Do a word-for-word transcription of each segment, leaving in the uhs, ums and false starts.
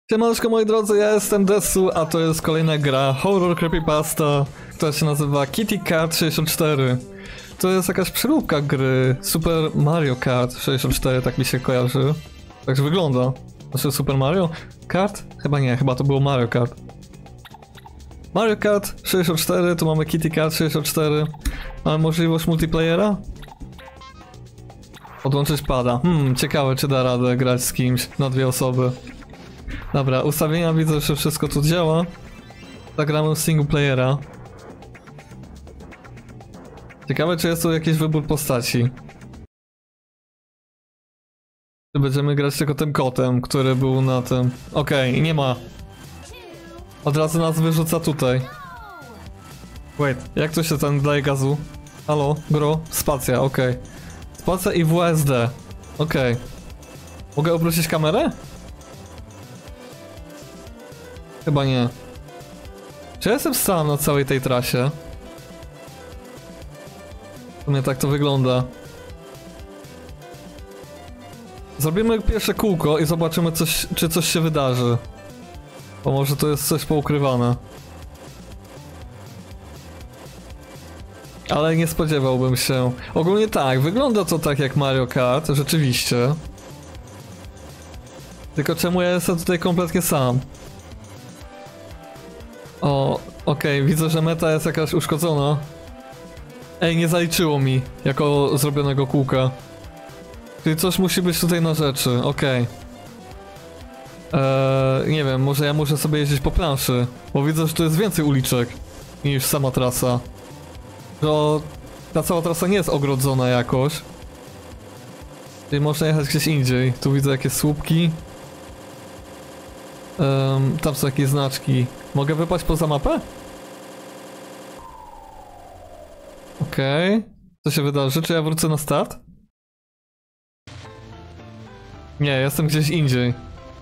Siemaneczko moi drodzy, ja jestem Desu, a to jest kolejna gra Horror Creepypasta, która się nazywa Kitty Kart sześćdziesiąt cztery. To jest jakaś przeróbka gry Super Mario Kart sześćdziesiąt cztery, tak mi się kojarzy. Także wygląda. Znaczy Super Mario Kart? Chyba nie, chyba to było Mario Kart. Mario Kart sześćdziesiąt cztery, tu mamy Kitty Kart sześćdziesiąt cztery. Mamy możliwość multiplayera? Podłączyć pada. Hmm, ciekawe czy da radę grać z kimś na dwie osoby. Dobra, ustawienia widzę, że wszystko tu działa. Zagramy single playera. Ciekawe czy jest tu jakiś wybór postaci. Czy będziemy grać tylko tym kotem, który był na tym. Okej, okay, nie ma. Od razu nas wyrzuca tutaj. Wait, jak to się ten daje gazu? Halo, gro? Spacja, okej. Okay. Spacja i W S D. Okej. Okay. Mogę obrócić kamerę? Chyba nie. Czy ja jestem sam na całej tej trasie? W sumie tak to wygląda. Zrobimy pierwsze kółko i zobaczymy coś, czy coś się wydarzy. Bo może to jest coś poukrywane. Ale nie spodziewałbym się. Ogólnie tak, wygląda to tak jak Mario Kart, rzeczywiście. Tylko czemu ja jestem tutaj kompletnie sam? O, okej, okay, widzę, że meta jest jakaś uszkodzona. Ej, nie zaliczyło mi jako zrobionego kółka. Czyli coś musi być tutaj na rzeczy, okej. Okay. Eee, nie wiem, może ja muszę sobie jeździć po planszy, bo widzę, że tu jest więcej uliczek niż sama trasa. Że ta cała trasa nie jest ogrodzona jakoś. Czyli można jechać gdzieś indziej. Tu widzę jakieś słupki. Um, tam są jakieś znaczki. Mogę wypaść poza mapę? Okej. Okay. Co się wydarzy? Czy ja wrócę na start? Nie, jestem gdzieś indziej.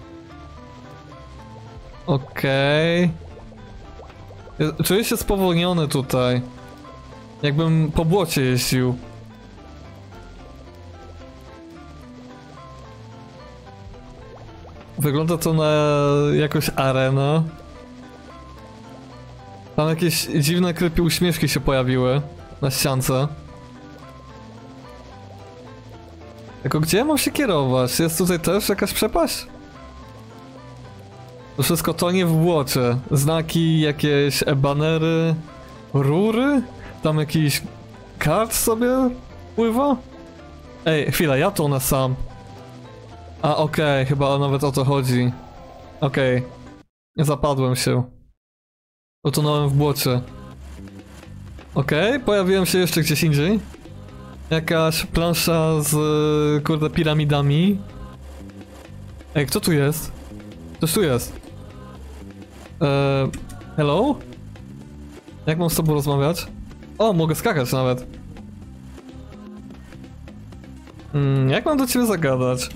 Okej. Okay. Czuję się spowolniony tutaj. Jakbym po błocie jeździł. Wygląda to na jakąś arenę. Tam jakieś dziwne creepy uśmieszki się pojawiły na ściance. Tylko gdzie mam się kierować? Jest tutaj też jakaś przepaść? To wszystko tonie w błocie. Znaki, jakieś banery, rury? Tam jakiś kart sobie pływa? Ej, chwila, ja tonę sam. A okej, okay, chyba nawet o to chodzi. Okej. Okay. Zapadłem się. Utonąłem w błocie. Okej, okay, pojawiłem się jeszcze gdzieś indziej. Jakaś plansza z, kurde, piramidami. Ej, kto tu jest? Ktoś tu jest. Eee, hello? Jak mam z tobą rozmawiać? O, mogę skakać nawet. Hmm, jak mam do ciebie zagadać?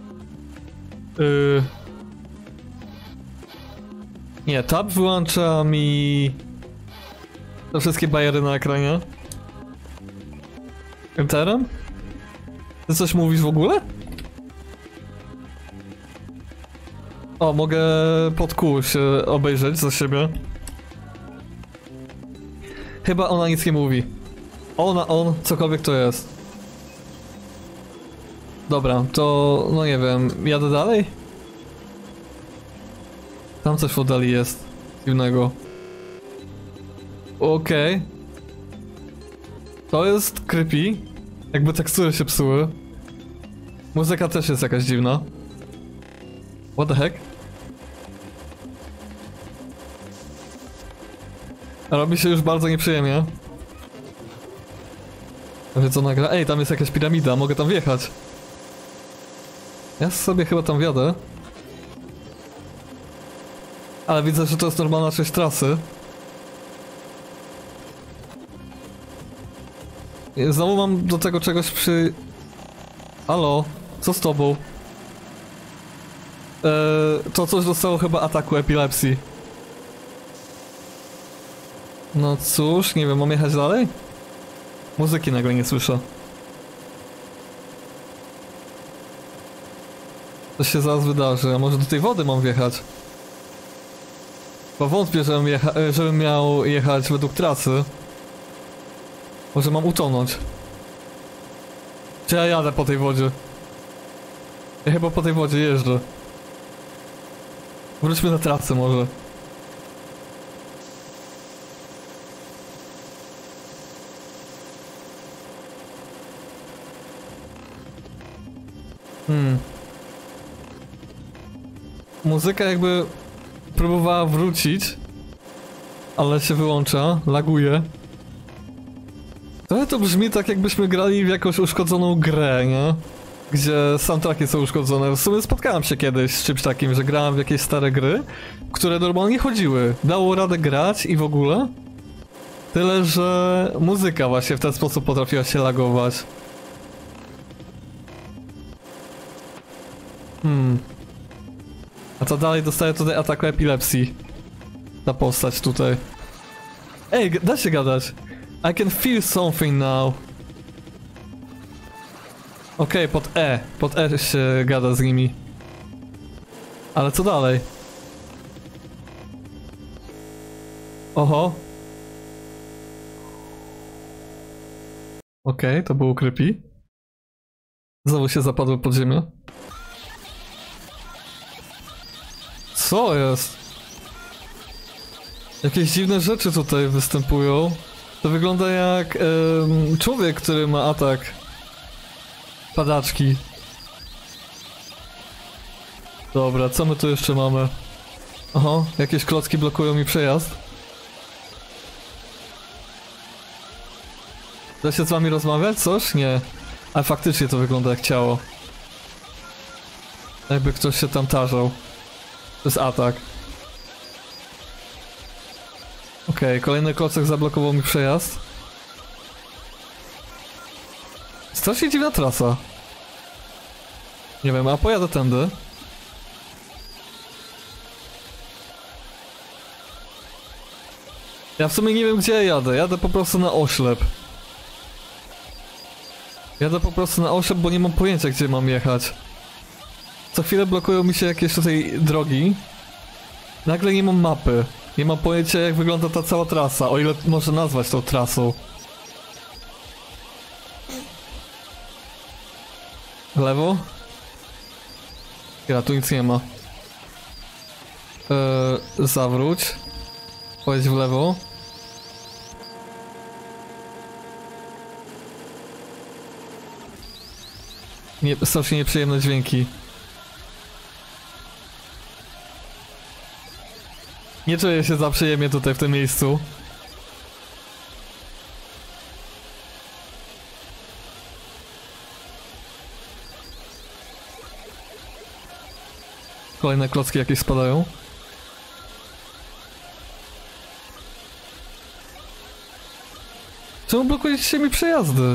Yy... Nie, tab wyłącza mi te wszystkie bajery na ekranie. Enterem? Ty coś mówisz w ogóle? O, mogę pod kół się obejrzeć za siebie. Chyba ona nic nie mówi. Ona, on, cokolwiek to jest. Dobra, to no nie wiem, jadę dalej? Tam coś w oddali jest dziwnego. Okej. Okay. To jest creepy. Jakby tekstury się psuły. Muzyka też jest jakaś dziwna. What the heck? Robi się już bardzo nieprzyjemnie. Wie co nagra? Ej, tam jest jakaś piramida, mogę tam wjechać. Ja sobie chyba tam wjadę. Ale widzę, że to jest normalna część trasy. Znowu mam do tego czegoś przy... Halo? Co z tobą? Eee, to coś dostało chyba ataku epilepsji. No cóż, nie wiem, mam jechać dalej? Muzyki nagle nie słyszę. To się zaraz wydarzy, a może do tej wody mam wjechać? Bo wątpię, żebym, jecha żebym miał jechać według trasy. Może mam utonąć. Czy ja jadę po tej wodzie? Ja chyba po tej wodzie jeżdżę. Wróćmy na trasę może. Hmm. Muzyka jakby próbowała wrócić, ale się wyłącza, laguje. Trochę to brzmi tak, jakbyśmy grali w jakąś uszkodzoną grę, nie? Gdzie soundtracki są uszkodzone. W sumie spotkałem się kiedyś z czymś takim, że grałem w jakieś stare gry, które normalnie chodziły. Dało radę grać i w ogóle. Tyle, że muzyka właśnie w ten sposób potrafiła się lagować. Hmm. A to dalej dostaje tutaj ataku epilepsji. Ta postać tutaj. Ej, da się gadać. I can feel something now. Okej, okay, pod E. Pod E się gada z nimi. Ale co dalej? Oho. Okej, okay, to było creepy. Znowu się zapadły pod ziemię. Co jest? Jakieś dziwne rzeczy tutaj występują. To wygląda jak um, człowiek, który ma atak padaczki. Dobra, co my tu jeszcze mamy? Oho, jakieś klocki blokują mi przejazd. Da się z wami rozmawiać? Coś? Nie. Ale faktycznie to wygląda jak ciało. Jakby ktoś się tam tarzał. To jest atak. Okej, okay, kolejny klocek zablokował mi przejazd. Strasznie dziwna trasa. Nie wiem, a pojadę tędy. Ja w sumie nie wiem, gdzie ja jadę. Jadę po prostu na oślep. Jadę po prostu na oślep, bo nie mam pojęcia, gdzie mam jechać. Co chwilę blokują mi się jakieś tutaj drogi. Nagle nie mam mapy. Nie mam pojęcia, jak wygląda ta cała trasa, o ile można nazwać tą trasą. Lewo? Ja, tu nic nie ma. Eee, zawróć. Pojedź w lewo. Nie, strasznie nieprzyjemne dźwięki. Nie czuję się za przyjemnie tutaj w tym miejscu. Kolejne klocki jakieś spadają. Czemu blokujecie mi przejazdy?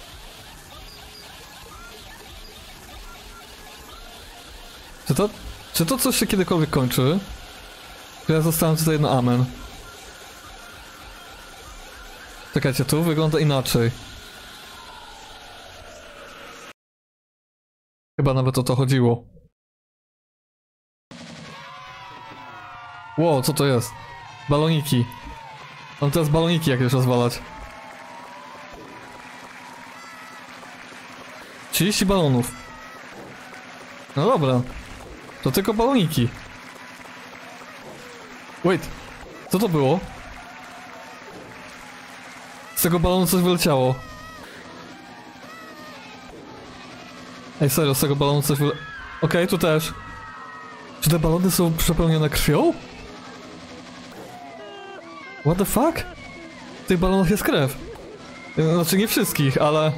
Czy to, czy to coś się kiedykolwiek kończy? Ja zostałem tutaj na amen. Czekajcie, tu wygląda inaczej. Chyba nawet o to chodziło. Wow, co to jest? Baloniki. Mam teraz baloniki jakieś rozwalać. trzydzieści balonów. No dobra. To tylko baloniki. Wait, co to było? Z tego balonu coś wyleciało. Ej, serio, z tego balonu coś wyle... Okej, okay, tu też. Czy te balony są przepełnione krwią? What the fuck? W tych balonach jest krew. Znaczy nie wszystkich, ale...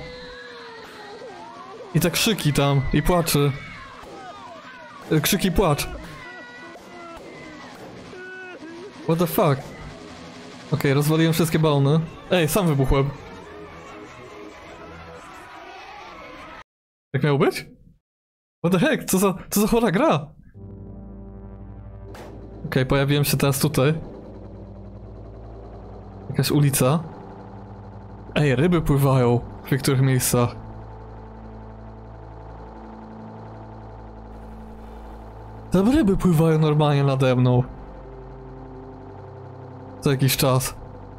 I te krzyki tam, i płaczy. Krzyki i płacz. What the fuck? Okej, okay, rozwaliłem wszystkie balony. Ej, sam wybuchłem. Jak miało być? What the heck? Co za, co za chora gra? Okej, okay, pojawiłem się teraz tutaj. Jakaś ulica. Ej, ryby pływają w niektórych miejscach. Tam ryby pływają normalnie nade mną. Co jakiś czas.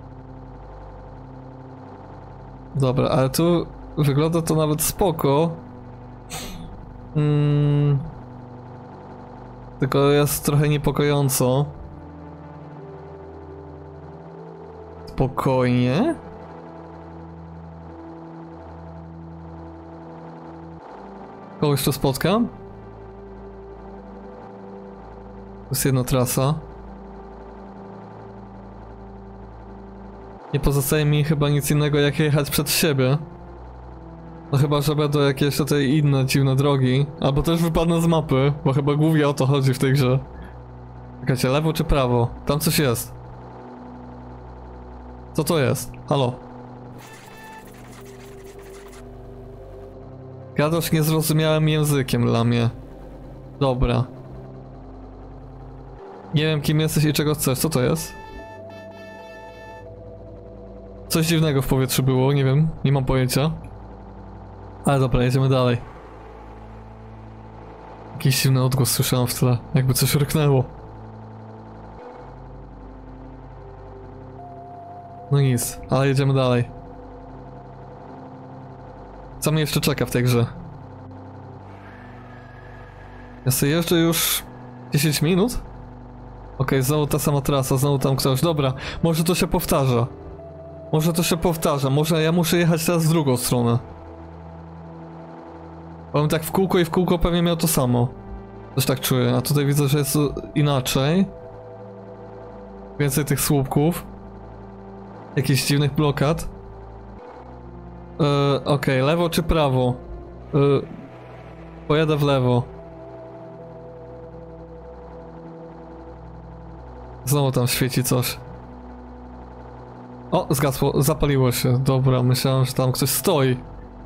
Dobra, ale tu wygląda to nawet spoko. Mm. Tylko jest trochę niepokojąco. Spokojnie. Kogoś tu spotkam? To jest jedna trasa. Nie pozostaje mi chyba nic innego jak jechać przed siebie. No chyba, że będą jakieś tutaj inne dziwne drogi. Albo też wypadnę z mapy, bo chyba głównie o to chodzi w tej grze. Czekajcie, lewo czy prawo? Tam coś jest. Co to jest? Halo? Gadasz niezrozumiałym językiem dla mnie. Dobra. Nie wiem kim jesteś i czego chcesz, co to jest? Coś dziwnego w powietrzu było, nie wiem, nie mam pojęcia. Ale dobra, jedziemy dalej. Jakiś dziwny odgłos słyszałem w tle, jakby coś ryknęło. No nic, ale jedziemy dalej. Co mnie jeszcze czeka w tej grze? Ja sobie jeżdżę już dziesięć minut? Okej, okay, znowu ta sama trasa, znowu tam ktoś. Dobra, może to się powtarza. Może to się powtarza, może ja muszę jechać teraz w drugą stronę. Powiem tak w kółko i w kółko pewnie miał to samo. Też tak czuję, a tutaj widzę, że jest inaczej. Więcej tych słupków. Jakichś dziwnych blokad. Yy, Okej, okay. Lewo czy prawo? Yy, pojadę w lewo. Znowu tam świeci coś. O, zgasło, zapaliło się. Dobra, myślałem, że tam ktoś stoi.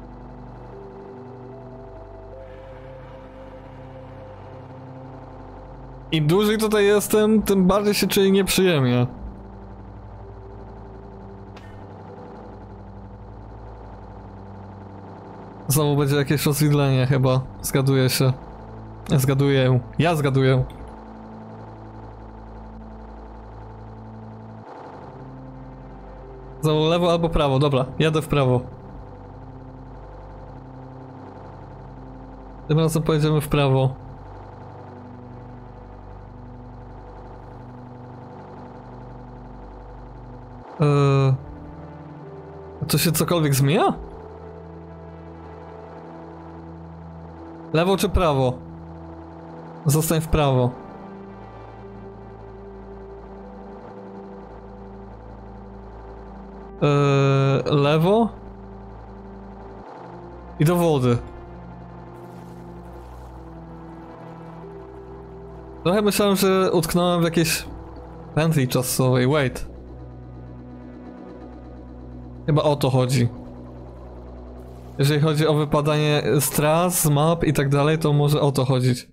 Im dłużej tutaj jestem, tym bardziej się czuję nieprzyjemnie. Znowu będzie jakieś rozwidlenie chyba. Zgaduję się. Zgaduję. Ja zgaduję. Znowu lewo albo prawo. Dobra, jadę w prawo. Tym razem pojedziemy w prawo. Eee... To się cokolwiek zmienia? Lewo czy prawo? Zostań w prawo. Eee, lewo? I do wody. Trochę myślałem, że utknąłem w jakiejś pętli czasowej. Wait. Chyba o to chodzi. Jeżeli chodzi o wypadanie z tras, z map i tak dalej, to może o to chodzić.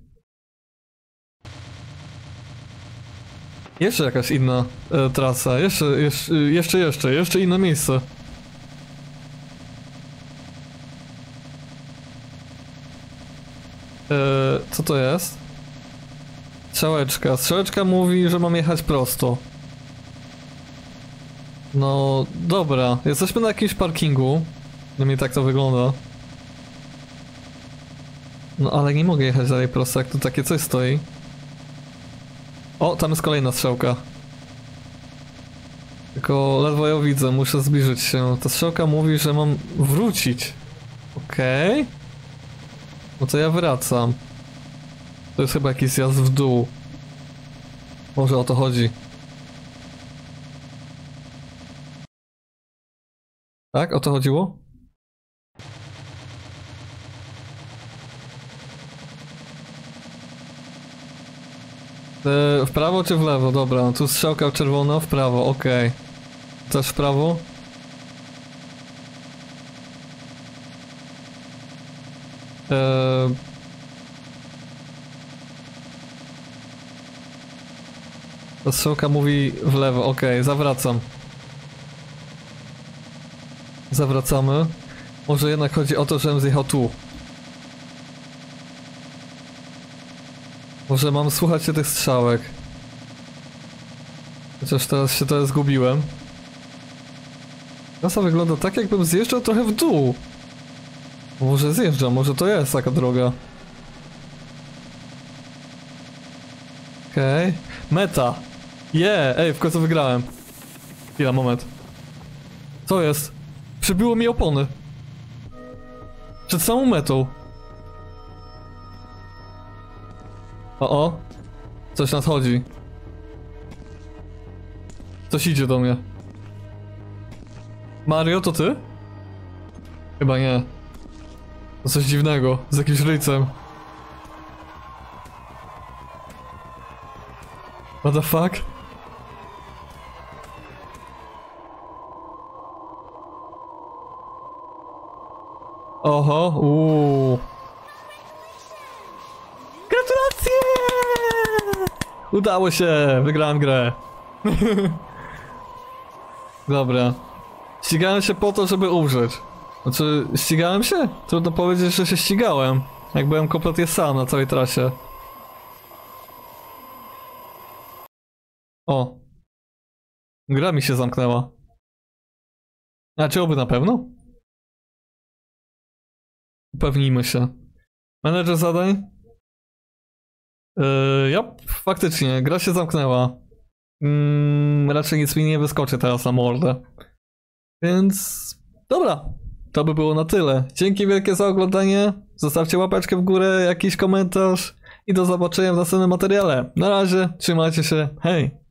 Jeszcze jakaś inna e, trasa, jeszcze, jeszcze, jeszcze, jeszcze, jeszcze inne miejsce. E, co to jest? Strzałeczka. Strzałeczka mówi, że mam jechać prosto. No, dobra. Jesteśmy na jakimś parkingu. No mi tak to wygląda. No ale nie mogę jechać dalej prosto, jak tu takie coś stoi. O, tam jest kolejna strzałka. Tylko ledwo ją widzę, muszę zbliżyć się. Ta strzałka mówi, że mam wrócić. Okej. Okay. No to ja wracam. To jest chyba jakiś zjazd w dół. Może o to chodzi. Tak? O to chodziło? E, w prawo czy w lewo? Dobra, no tu strzałka czerwona, w prawo, okej. Okay. Też w prawo? E... Ta strzałka mówi w lewo, okej, okay, zawracam. Zawracamy. Może jednak chodzi o to, żebym zjechał tu. Może mam słuchać się tych strzałek. Chociaż teraz się teraz zgubiłem. Trasa wygląda tak, jakbym zjeżdżał trochę w dół. Może zjeżdżam, może to jest taka droga. Okej. Okay. Meta! Yeah! Ej, w końcu wygrałem. Chwila, moment. Co jest? Przybiło mi opony. Przed samą metą. O, o. Coś nadchodzi. Coś idzie do mnie. Mario, to ty? Chyba nie. To coś dziwnego, z jakimś ryjcem. What the fuck? Oho, uuu. Gratulacje! Udało się, wygrałem grę. Dobra. Ścigałem się po to, żeby umrzeć. Znaczy, ścigałem się? Trudno powiedzieć, że się ścigałem. Jak byłem kompletnie sam na całej trasie. O. Gra mi się zamknęła. A czy oby na pewno? Upewnijmy się. Menedżer zadań? Yy, ja, faktycznie, gra się zamknęła. Mm, raczej nic mi nie wyskoczy teraz na mordę. Więc... Dobra. To by było na tyle. Dzięki wielkie za oglądanie. Zostawcie łapeczkę w górę, jakiś komentarz. I do zobaczenia w następnym materiale. Na razie, trzymajcie się. Hej!